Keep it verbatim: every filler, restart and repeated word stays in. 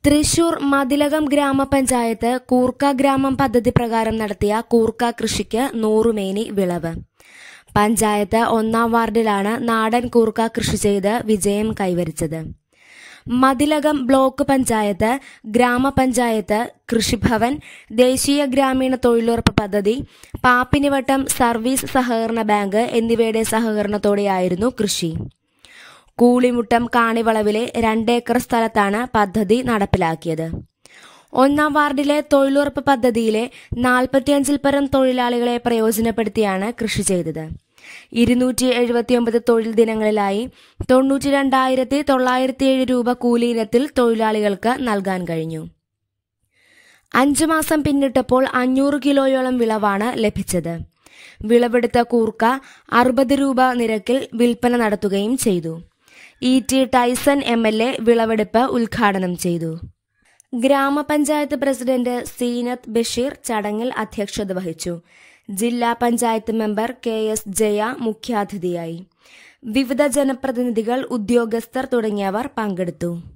തൃശൂർ മതിലകം ഗ്രാമപഞ്ചായത്ത് കൂർക്ക ഗ്രാമം പദ്ധതി പ്രകാരം നടത്തിയ കൂർക്ക കൃഷിക്ക് നൂറുമേനി വിളവ്. പഞ്ചായത്ത് ഒന്നാം വാർഡിലാണ് നാടൻ കൂർക്ക കൃഷി ചെയ്ത് വിജയം കൈവരിച്ചത്. മതിലകം ബ്ലോക്ക് പഞ്ചായത്ത്, ഗ്രാമപഞ്ചായത്ത്, കൃഷിഭവൻ, ദേശീയ ഗ്രാമീണ തൊഴിലുറപ്പ് പദ്ധതി, പാപ്പിനിവട്ടം സർവീസ് സഹകരണ ബാങ്ക് എന്നിവയുടെ സഹകരണത്തോടെയായിരുന്നു കൃഷി. കൂളിമുട്ടം കാണിവളവിലെ രണ്ടേക്കർ സ്ഥലത്താണ് പദ്ധതി നടപ്പിലാക്കിയത്. ഒന്നാം വാർഡിലെ തൊഴിലുറപ്പ് പദ്ധതിയിലെ നാൽപ്പത്തിയഞ്ചിൽ പരം തൊഴിലാളികളെ പ്രയോജനപ്പെടുത്തിയാണ് കൃഷി ചെയ്തത്. ഇരുന്നൂറ്റി എഴുപത്തിയൊമ്പത് തൊഴിൽ ദിനങ്ങളിലായി തൊണ്ണൂറ്റി രണ്ടായിരത്തി തൊള്ളായിരത്തി ഏഴ് രൂപ കൂലി ഇനത്തിൽ തൊഴിലാളികൾക്ക് നൽകാൻ കഴിഞ്ഞു. അഞ്ചു മാസം പിന്നിട്ടപ്പോൾ അഞ്ഞൂറ് കിലോയോളം വിളവാണ് ലഭിച്ചത്. വിളവെടുത്ത കൂർക്ക അറുപത് രൂപ നിരക്കിൽ വിൽപ്പന നടത്തുകയും ചെയ്തു. E T Taison M L A വിളവെടുപ്പ് ഉദ്ഘാടനം ചെയ്തു. ഗ്രാമപഞ്ചായത്ത് പ്രസിഡന്റ് സീനത്ത് ബഷീർ ചടങ്ങിൽ അധ്യക്ഷത വഹിച്ചു. ജില്ലാ panchayat member K S Jaya മുഖ്യാതിഥിയായി. വിവിധ ജനപ്രതിനിധികൾ, ഉദ്യോഗസ്ഥർ തുടങ്ങിയവർ പങ്കെടുത്തു.